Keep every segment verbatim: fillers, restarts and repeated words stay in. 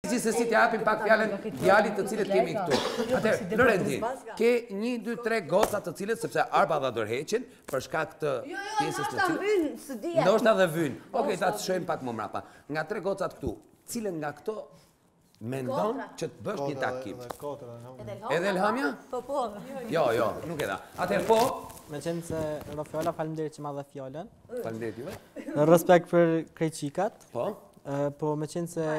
Gjithsesi t'ja japim pak fjalën djalit të cilët kemi këtu. Atëherë, Lorendi, ke një, dy, tre goca të cilët sepse Arpa dha dorëheqjen për shkak të pjesës të cilët. Ndoshta dhe vyn. Okej, ta të shohim pak më mbrapa. Nga tre gocat këtu, cilën nga këto mendon që të bësh një takim? Edhe Elhamja? Po, po. Jo, jo, nuk e da. Atëherë po, Me qenë se Rofiola, faleminderit që ma dhe fjallën. faleminderit juve. Respekt për krejqikat. Po, Po me qenë se...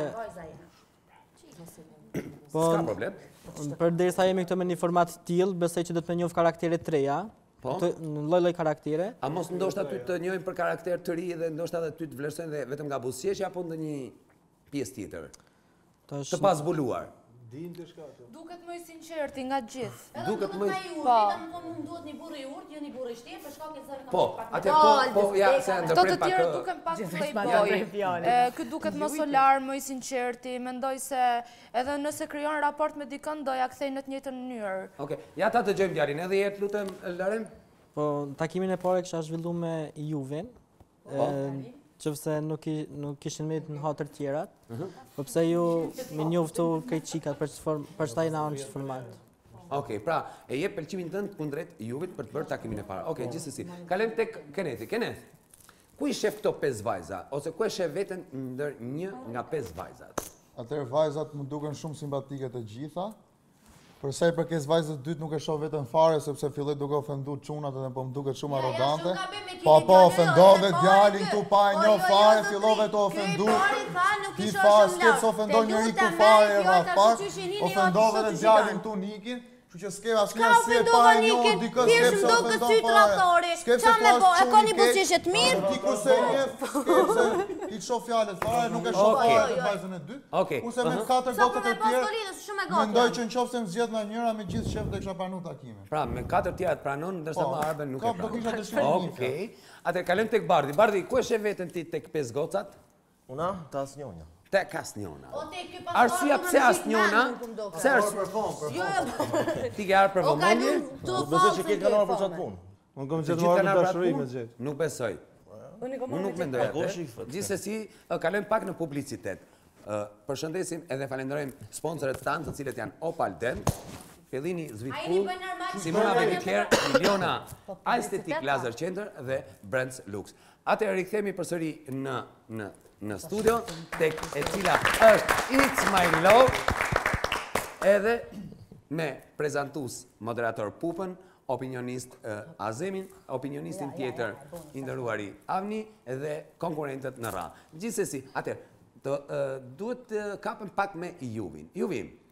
Po, s'ka problem. për derisa jemi këto me një format t'il, besoj që do të me njof karaktere të reja. Po. Në lloj-lloj karaktere. A mos ndoshta ty të njohin për karakter të ri dhe ndoshta edhe ty të vlerësojnë dhe vetëm nga buzëqeshja apo ndonjë pjesë tjetër? Të pa zbuluar. Duket më i sinqerti nga gjithë. Duket më Po. Më duhet një burrë i urtë, jo një burrë i shtrirë, për shkak të zërit. Po, atë po, po ja se Këto të ndërpret pak. tjerë duken pak playboy. Ky duket më solar, më i sinqerti, mendoj se edhe nëse krijon raport me dikën do ja kthej në të njëjtën mënyrë. Okej, ja ta dëgjojmë djalin. Edhe herë lutem Larem. Po, takimin e parë kisha zhvillu me Juven. Qëfëse nuk kishin me në hatër tjerat, po pse ju me njoftu krejqikat për shtaj në anë që format. Okej, pra, e jep pëlqimin tënd kundrejt Juvit për të bërë takimin e parë. Okej, gjithsesi. Kalojmë tek Kenethi. Keneth, ku i shef këto pesë vajza? Ose ku e shef veten ndër një nga pesë vajzat? Atëherë vajzat më duken shumë simpatike të gjitha. Për sa i përket vajzës së dytë nuk e shoh veten fare sepse filloi duke ofendu çunat edhe po më duket shumë arrogante. Po po ofendove djalin tu pa e njoh fare, fillove të ofendu. Ti fa s'ke ofendon njëri ku fare rreth pak. Ofendove edhe djalin tu Nikin. Kështu që s'ke asnjë arsye pa e njohur dikë s'ke ofendon fare. S'ke se po e ka një buzëqeshje të mirë. Ti kurse një s'ke i shoh fjalët fare, nuk e shoh fare vajzën e dytë. Okej. Ose me katër gocat e tjerë. Mendoj që në qoftë se më zgjedh nga njëra me gjithë shef do kisha pranuar takimin. Pra, me katër tjera të pranon, ndërsa më Arben nuk e pranon. Do kisha dëshirë. Okej. Atë kalojmë tek Bardi. Bardi, ku e shef veten ti tek pesë gocat? Una, ta asnjëna. Tek asnjëna. Arsyeja pse asnjëna? Pse Jo, ti ke ardhur për vëmendje? Besoj që ke kaluar për çat punë. Unë kom gjetur në dashuri me xhet. Nuk besoj. Unë nuk mendoj atë. Gjithsesi, kalojmë pak në publicitet. Përshëndesim edhe falenderojmë sponsorët tanë të cilët janë Opal Dent, Fellini Zvitpull, Simona Benicler, Miliona Aesthetic Laser Center dhe Brands Lux. Atëherë rikthehemi përsëri në në në studio tek e cila është It's My Love edhe me prezantues moderator Pupën, opinionist Azemin, opinionistin tjetër i nderuari Avni dhe konkurrentët në radhë. Gjithsesi, atëherë Të, uh, duhet të kapëm pak me Juvin. Juvin,